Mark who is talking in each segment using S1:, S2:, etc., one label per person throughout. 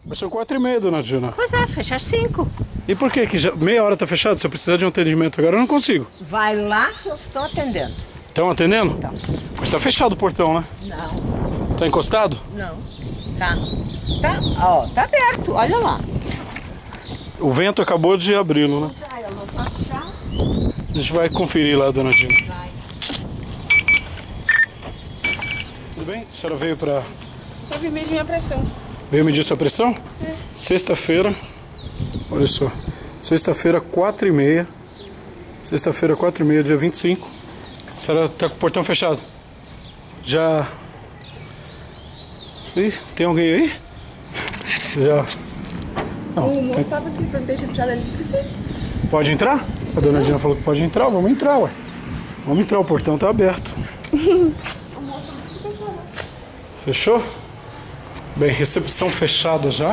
S1: Mas são 4h30, dona Dina.
S2: Pois é, fecha às 5.
S1: E por que já meia hora tá fechado? Se eu precisar de um atendimento agora, eu não consigo.
S2: Vai lá que eu estou atendendo.
S1: Estão atendendo?
S2: Então.
S1: Mas tá fechado o portão, né?
S2: Não.
S1: Tá encostado?
S2: Não. Tá. Ó, tá aberto, olha lá.
S1: O vento acabou de abri-lo, né?
S2: Eu vou passar.
S1: A gente vai conferir lá, dona Dina.
S2: Vai.
S1: Tudo bem? A senhora veio pra...
S3: Eu vim medir minha pressão.
S1: Veio medir sua pressão?
S3: É.
S1: Sexta-feira, olha só, sexta-feira 4h30, sexta-feira 4h30, dia 25, a senhora tá com o portão fechado. Já... Ih, tem alguém aí? Já... Não,
S3: O moço estava aqui, perguntei se fechado, ele disse que sim.
S1: Pode entrar? A dona Dina falou que pode entrar, vamos entrar, ué. Vamos entrar, o portão tá aberto.
S3: O moço não disse que fechou, né?
S1: Fechou? Bem, recepção fechada já.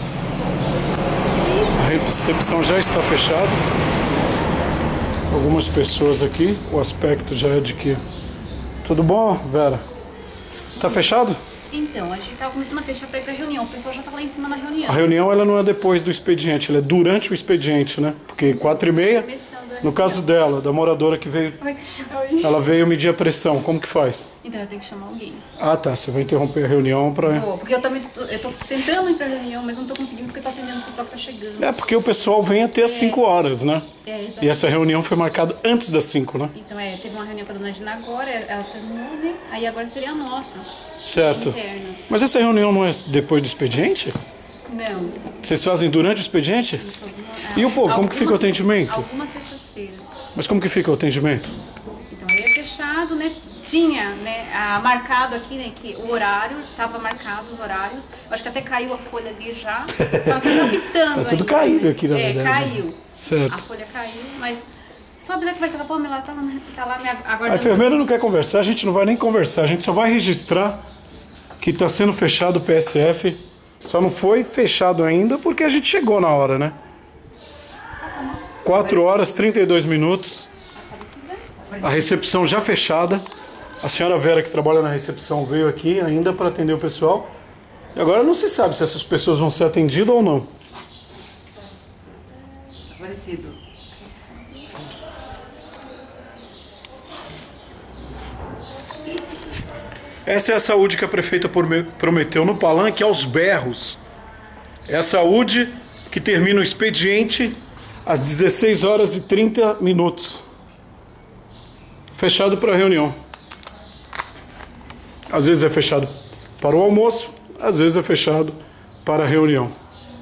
S1: A recepção já está fechada. Algumas pessoas aqui. O aspecto já é de que... Tudo bom, Vera? Tá fechado?
S4: Então, a gente tava começando a fechar pra ir pra reunião. O pessoal já tá lá em cima na reunião.
S1: A reunião ela não é depois do expediente, ela é durante o expediente, né? Porque 4h30, no caso dela, da moradora que veio,
S4: Como é que chama?
S1: ela veio medir a pressão. Como que faz?
S4: Então, eu tenho que chamar alguém.
S1: Ah, tá. Você vai interromper a reunião pra...
S4: Vou, porque eu tô tentando ir pra reunião, mas não tô conseguindo porque eu tô atendendo o pessoal que tá chegando.
S1: É, porque o pessoal vem até às 5 horas, né?
S4: É, exatamente.
S1: E essa reunião foi marcada antes das 5, né?
S4: Então, teve uma reunião com a dona Dina agora, ela terminou, né? Aí agora seria a nossa.
S1: Certo.
S4: Interna.
S1: Mas essa reunião não é depois do expediente?
S4: Não.
S1: Vocês fazem durante o expediente?
S4: Isso,
S1: E o povo, como que fica o atendimento?
S4: Algumas sextas-feiras.
S1: Mas como que fica o atendimento?
S4: Então, aí é fechado, né? Tinha, né, marcado aqui, né, que o horário, tava marcado os horários. Eu acho que até caiu a folha ali já. Tava se adaptando.
S1: Tá tudo
S4: ainda.
S1: caído aqui, na verdade.
S4: Caiu.
S1: Certo.
S4: A folha caiu, mas sobe lá conversar com a Pamela, tá lá me aguardando.
S1: A enfermeira não quer conversar, a gente não vai nem conversar. A gente só vai registrar que está sendo fechado o PSF. Só não foi fechado ainda porque a gente chegou na hora, né? 4h32. A recepção já fechada. A senhora Vera, que trabalha na recepção, veio aqui ainda para atender o pessoal. E agora não se sabe se essas pessoas vão ser atendidas ou não.
S2: Aparecido.
S1: Essa é a saúde que a prefeita prometeu no palanque aos berros. É a saúde que termina o expediente às 16h30. Fechado para a reunião. Às vezes é fechado para o almoço, às vezes é fechado para a reunião.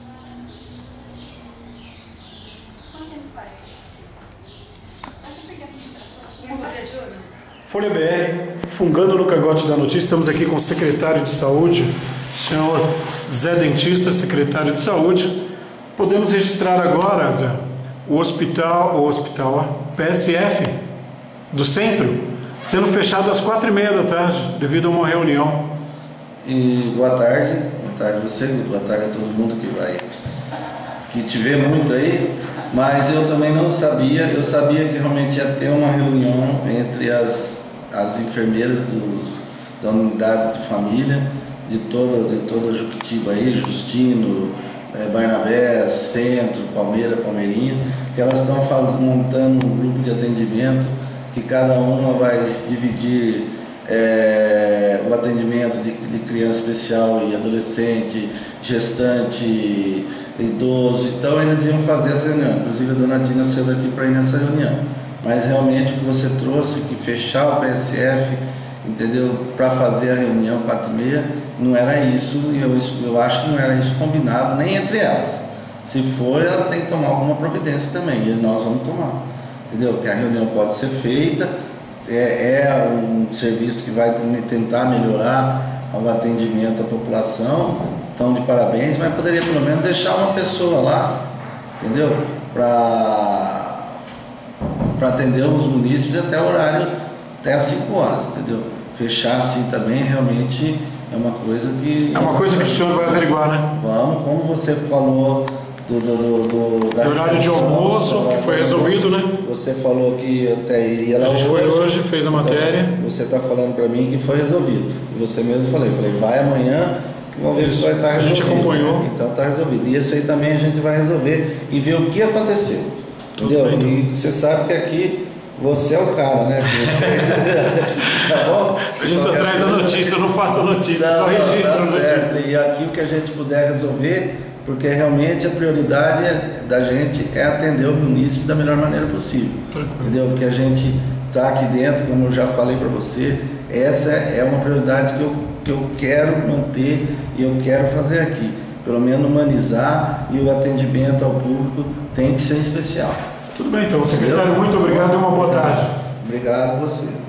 S1: Folha BR, fungando no cangote da notícia. Estamos aqui com o secretário de saúde, senhor Zé Dentista, secretário de saúde. Podemos registrar agora, Zé, o PSF do centro sendo fechado às 4h30 devido a uma reunião.
S5: E boa tarde você, boa tarde a todo mundo que te vê muito aí, mas eu também não sabia, eu sabia que realmente ia ter uma reunião entre as enfermeiras da unidade de família, de toda Juquitiba aí, Justino, Barnabé, Centro, Palmeirinha, que elas estão montando um grupo de atendimento, que cada uma vai dividir o atendimento de criança especial e adolescente, gestante, idoso. Então eles iam fazer essa reunião, inclusive a dona Dina saiu daqui para ir nessa reunião. Mas realmente o que você trouxe, que fechar o PSF, entendeu, para fazer a reunião 4h30, não era isso, e eu acho que não era isso combinado nem entre elas. Se for, elas têm que tomar alguma providência também, e nós vamos tomar, entendeu? Que a reunião pode ser feita, é um serviço que vai tentar melhorar o atendimento à população, então de parabéns, mas poderia pelo menos deixar uma pessoa lá, entendeu? Para atender os munícipes até o horário, até às 5 horas, entendeu? Fechar assim também realmente é uma coisa que...
S1: É uma coisa que o senhor vai averiguar, né?
S5: Vamos, como você falou do
S1: horário de almoço, que foi resolvido, né?
S5: Você falou que até iria lá.
S1: A gente foi hoje, fez a matéria.
S5: Então, você está falando para mim que foi resolvido. E você mesmo falei, vai amanhã, vamos ver se vai estar resolvido.
S1: A gente acompanhou.
S5: Então está resolvido. E esse aí também a gente vai resolver e ver o que aconteceu. Entendeu? E você sabe que aqui você é o cara, né? Tá bom?
S1: A gente só traz a notícia, eu não faço a notícia, só registro a notícia.
S5: E aqui o que a gente puder resolver, porque realmente a prioridade da gente é atender o munícipe da melhor maneira possível. Entendeu? Porque a gente está aqui dentro, como eu já falei para você, essa é uma prioridade que eu quero manter e eu quero fazer aqui. Pelo menos humanizar, e o atendimento ao público tem que ser especial.
S1: Tudo bem, então, secretário, muito obrigado e uma boa tarde.
S5: Obrigado a você.